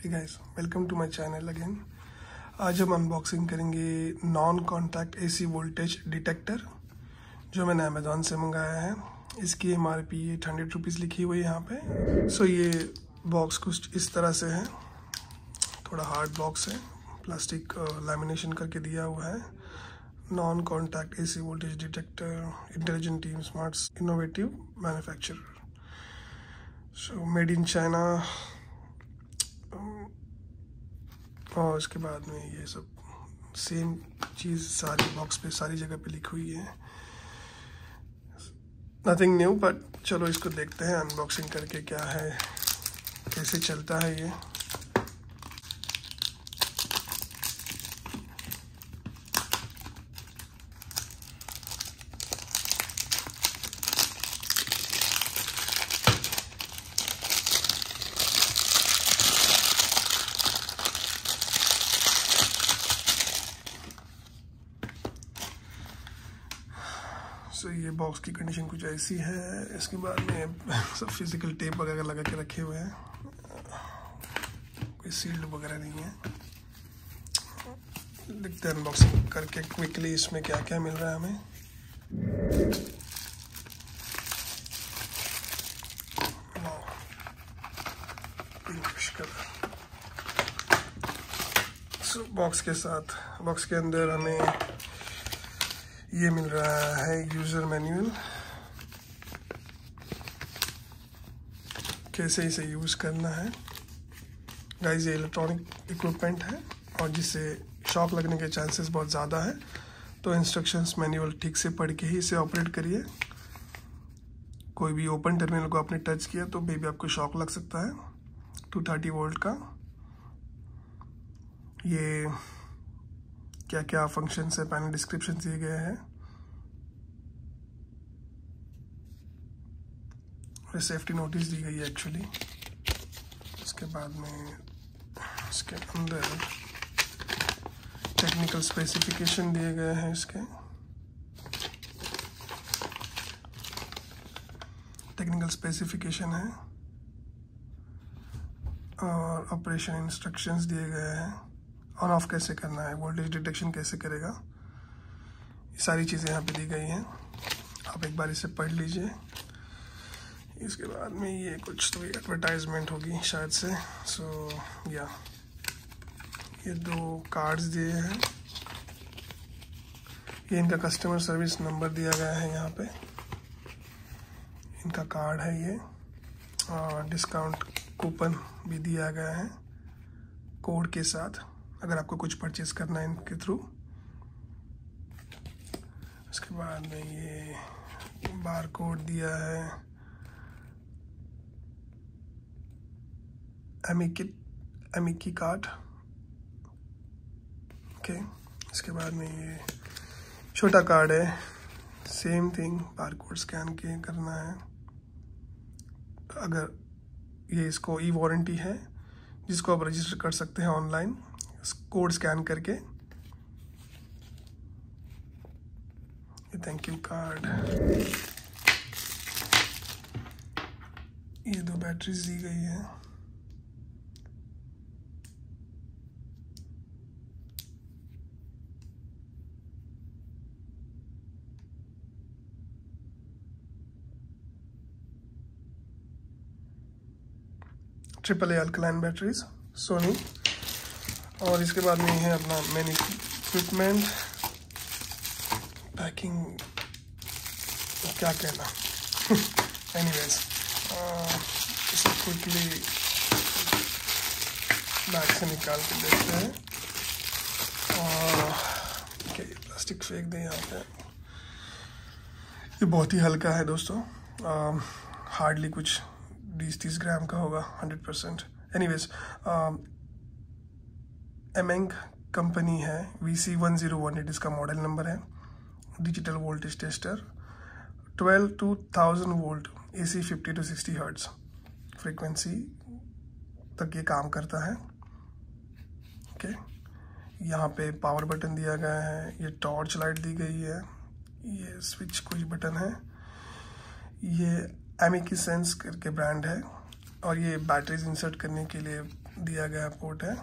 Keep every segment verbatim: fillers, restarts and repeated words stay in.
Hey guys, welcome to my channel again. आज हम unboxing करेंगे non contact AC voltage detector जो मैंने अमेज़ॉन से मंगाया है। इसकी M R P eight hundred rupees लिखी हुई है यहाँ पे। सो so, ये बॉक्स कुछ इस तरह से है, थोड़ा हार्ड बॉक्स है, प्लास्टिक लैमिनेशन करके दिया हुआ है। Non contact AC voltage detector, intelligent team smart innovative manufacturer, so made in China. और उसके बाद में ये सब सेम चीज़ सारी बॉक्स पे सारी जगह पे लिखी हुई है। नथिंग न्यू, बट चलो इसको देखते हैं अनबॉक्सिंग करके क्या है, कैसे चलता है ये। सो so, ये बॉक्स की कंडीशन कुछ ऐसी है। इसके बाद में सब फिजिकल टेप वगैरह लगा के रखे हुए हैं, कोई सील्ड वगैरह नहीं है। देखते हैं अनबॉक्सिंग करके क्विकली इसमें क्या क्या मिल रहा है हमें। Pinkish colour. सो बॉक्स के साथ बॉक्स के अंदर हमें ये मिल रहा है यूज़र मैनुअल, कैसे इसे यूज़ करना है। गाइस, ये इलेक्ट्रॉनिक इक्विपमेंट है और जिससे शॉक लगने के चांसेस बहुत ज़्यादा है, तो इंस्ट्रक्शंस मैनुअल ठीक से पढ़ के ही इसे ऑपरेट करिए। कोई भी ओपन टर्मिनल को आपने टच किया तो बेबी आपको शॉक लग सकता है। टू थर्टी वोल्ट का ये क्या क्या फंक्शंस है पैनल डिस्क्रिप्शन दिए गए हैं। और सेफ्टी नोटिस दी गई है एक्चुअली। इसके बाद में इसके अंदर टेक्निकल स्पेसिफिकेशन दिए गए हैं। इसके टेक्निकल स्पेसिफिकेशन है और ऑपरेशन इंस्ट्रक्शंस दिए गए हैं। ऑन ऑफ कैसे करना है, वोल्टेज डिटेक्शन कैसे करेगा, ये सारी चीज़ें यहाँ पे दी गई हैं। आप एक बार इसे पढ़ लीजिए। इसके बाद में ये कुछ तो एडवर्टाइजमेंट होगी शायद से। सो so, या ये दो कार्ड्स दिए हैं। ये इनका कस्टमर सर्विस नंबर दिया गया है, यहाँ पे इनका कार्ड है ये। और डिस्काउंट कूपन भी दिया गया है कोड के साथ, अगर आपको कुछ परचेज करना है इनके थ्रू। उसके बाद में ये बार कोड दिया है, एमिकी एमिकी कार्ड। ओके, इसके बाद में ये छोटा कार्ड है, same thing, bar code scan के करना है। अगर ये इसको ई वारंटी है जिसको आप रजिस्टर कर सकते हैं ऑनलाइन कोड स्कैन करके। Thank you card. ये दो बैटरीज दी गई है। Triple A alkaline batteries Sony. और इसके बाद में है अपना मेन इक्विपमेंट, पैकिंग क्या कहना। एनीवेज, इसे क्विकली बैग से निकाल के देखते हैं। और ओके, प्लास्टिक फेंक दें यहाँ पे। ये बहुत ही हल्का है दोस्तों, हार्डली कुछ बीस तीस ग्राम का होगा, hundred percent. Anyways, Aneng company है, V C one zero one eight इसका मॉडल नंबर है। Digital voltage tester, twelve to thousand volt, A C fifty to sixty hertz frequency तक ये काम करता है। ओके, यहाँ पे पावर बटन दिया गया है, ये टॉर्च लाइट दी गई है, ये स्विच कुछ बटन है। ये एमिकी सेंस करके ब्रांड है, और ये बैटरीज इंसर्ट करने के लिए दिया गया पोर्ट है।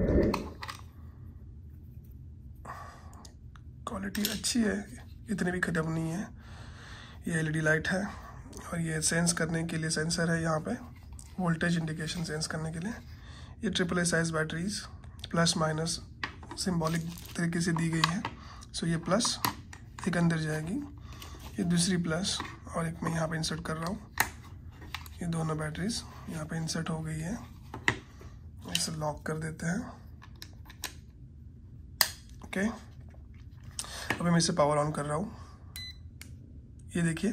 क्वालिटी अच्छी है, इतनी भी खराब नहीं है। ये एलईडी लाइट है और ये सेंस करने के लिए सेंसर है यहाँ पे, वोल्टेज इंडिकेशन सेंस करने के लिए। ये triple A size batteries plus minus symbolic तरीके से दी गई है। सो ये प्लस एक अंदर जाएगी, ये दूसरी प्लस, और एक मैं यहाँ पे इंसर्ट कर रहा हूँ। ये दोनों बैटरीज यहाँ पे इंसर्ट हो गई है। इसे लॉक कर देते हैं। ओके, अभी मैं इसे पावर ऑन कर रहा हूँ। ये देखिए,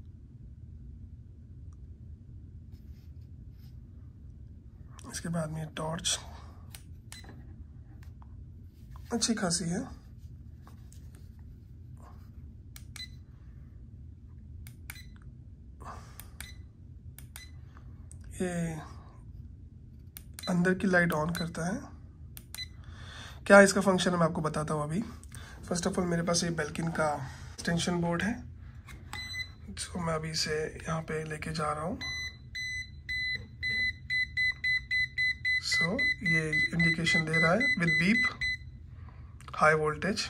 इसके बाद में टॉर्च अच्छी खासी है। ये अंदर की लाइट ऑन करता है। क्या इसका फंक्शन है मैं आपको बताता हूँ अभी। फर्स्ट ऑफ ऑल मेरे पास ये बेल्किन का एक्सटेंशन बोर्ड है, तो मैं अभी इसे यहाँ पे लेके जा रहा हूँ। सो so, ये इंडिकेशन दे रहा है विद बीप, हाई वोल्टेज।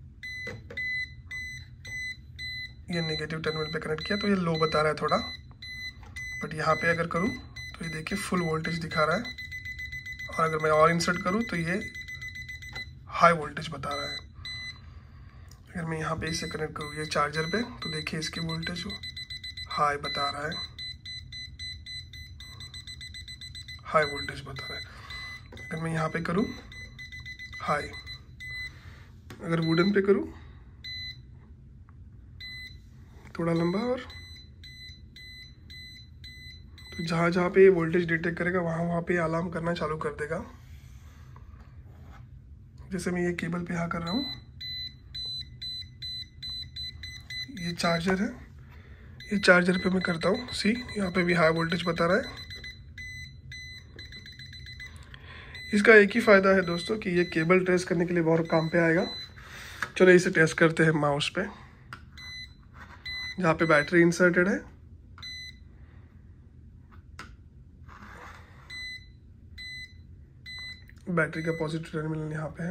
ये नेगेटिव टर्मिनल पे कनेक्ट किया तो ये लो बता रहा है थोड़ा, बट यहाँ पे अगर करूँ तो ये देखिए फुल वोल्टेज दिखा रहा है। और अगर मैं और इंसर्ट करूँ तो ये हाई वोल्टेज बता रहा है। अगर मैं यहाँ पे इसे कनेक्ट करूँ ये चार्जर पे, तो देखिए इसकी वोल्टेज हाई बता रहा है, हाई वोल्टेज बता रहा है। अगर मैं यहाँ पे करूँ हाई, अगर वुडन पे करूँ थोड़ा लंबा, और तो जहाँ जहाँ पे ये वोल्टेज डिटेक्ट करेगा वहाँ वहाँ पे अलार्म करना चालू कर देगा। जैसे मैं ये केबल पे यहाँ कर रहा हूँ, ये चार्जर है, ये चार्जर पे मैं करता हूँ। सी यहाँ पे भी हाई वोल्टेज बता रहा है। इसका एक ही फ़ायदा है दोस्तों कि ये केबल ट्रेस करने के लिए बहुत काम पे आएगा। चलो इसे टेस्ट करते हैं माउस पे, जहाँ पे बैटरी इंसर्टेड है। बैटरी का पॉजिटिव टर्मिनल यहाँ पे है।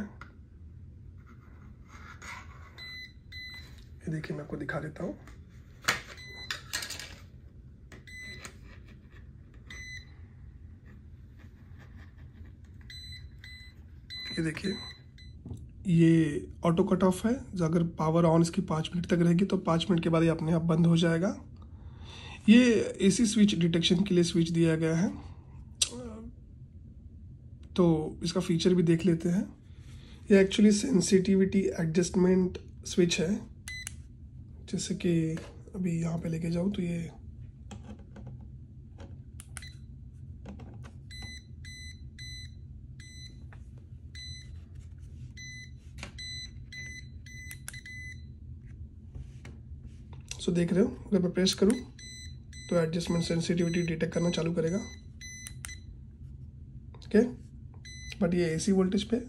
ये देखिए, मैं आपको दिखा देता हूँ। ये देखिए, ये ऑटो कट ऑफ है। अगर पावर ऑन इसकी पाँच मिनट तक रहेगी तो पाँच मिनट के बाद ये अपने आप बंद हो जाएगा। ये एसी स्विच डिटेक्शन के लिए स्विच दिया गया है, तो इसका फीचर भी देख लेते हैं। ये एक्चुअली सेंसिटिविटी एडजस्टमेंट स्विच है। जैसे कि अभी यहाँ पे लेके जाऊँ तो ये सो देख रहे हो, अगर मैं प्रेस करूँ तो एडजस्टमेंट सेंसिटिविटी डिटेक्ट करना चालू करेगा। ओके, बट ये एसी वोल्टेज पे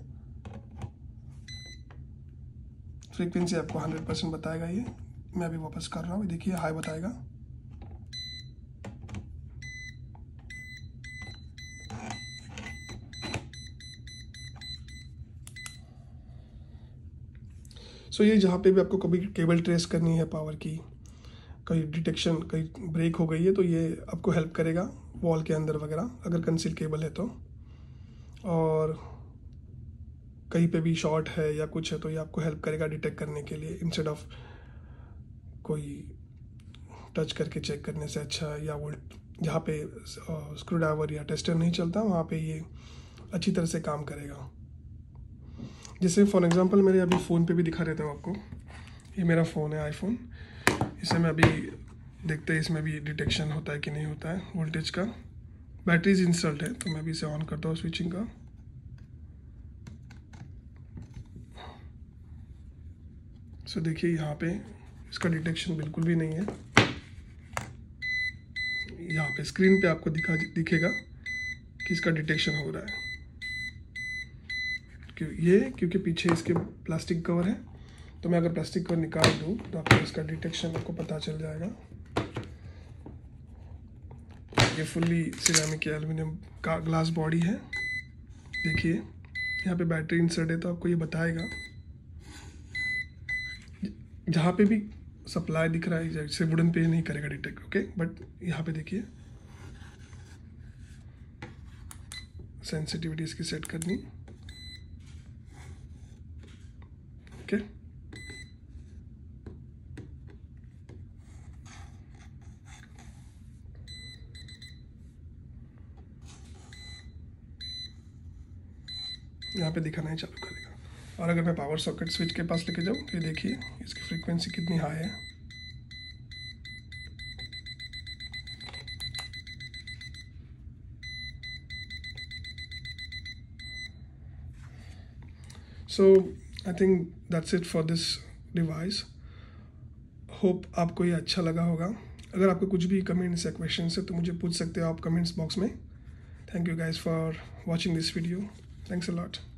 फ्रीक्वेंसी आपको हंड्रेड परसेंट बताएगा। ये मैं अभी वापस कर रहा हूँ, देखिए हाई बताएगा। सो so, ये जहाँ पे भी आपको कभी केबल ट्रेस करनी है पावर की, कहीं डिटेक्शन कहीं ब्रेक हो गई है, तो ये आपको हेल्प करेगा वॉल के अंदर वगैरह, अगर कंसील केबल है तो। और कहीं पे भी शॉर्ट है या कुछ है तो ये आपको हेल्प करेगा डिटेक्ट करने के लिए, इंस्टेड ऑफ कोई टच करके चेक करने से अच्छा। या वो जहाँ पे स्क्रू ड्राइवर या टेस्टर नहीं चलता वहाँ पे ये अच्छी तरह से काम करेगा। जैसे फॉर एग्जांपल मेरे अभी फ़ोन पे भी दिखा देता हूँ आपको। ये मेरा फ़ोन है आईफोन, इसे मैं अभी देखते हैं इसमें भी डिटेक्शन होता है कि नहीं होता है वोल्टेज का। बैटरीज इंस्टॉल्ड है तो मैं अभी इसे ऑन करता हूँ स्विचिंग का। सो देखिए यहाँ पे इसका डिटेक्शन बिल्कुल भी नहीं है। यहाँ पे स्क्रीन पे आपको दिखा दिखेगा कि इसका डिटेक्शन हो रहा है, क्यों ये क्योंकि पीछे इसके प्लास्टिक कवर है। तो मैं अगर प्लास्टिक कवर निकाल दूँ तो आपको इसका डिटेक्शन आपको पता चल जाएगा। ये फुल्ली सिरेमिक या एल्युमिनियम का ग्लास बॉडी है। देखिए यहाँ पे बैटरी इंसर्ट है, तो आपको ये बताएगा जहाँ पे भी सप्लाई दिख रहा है जैसे वुडन पे नहीं करेगा डिटेक्ट, ओके। बट यहाँ पे देखिए सेंसिटिविटी इसकी सेट करनी, ओके। यहाँ पे दिखाना ही चालू करेगा। और अगर मैं पावर सॉकेट स्विच के पास लेके जाऊँ तो ये देखिए इसकी फ्रीक्वेंसी कितनी हाई है। So I think that's it for this device. Hope आपको ये अच्छा लगा होगा। अगर आपको कुछ भी कमेंट्स या क्वेश्चन है तो मुझे पूछ सकते हो आप कमेंट्स बॉक्स में। Thank you guys for watching this video. Thanks a lot.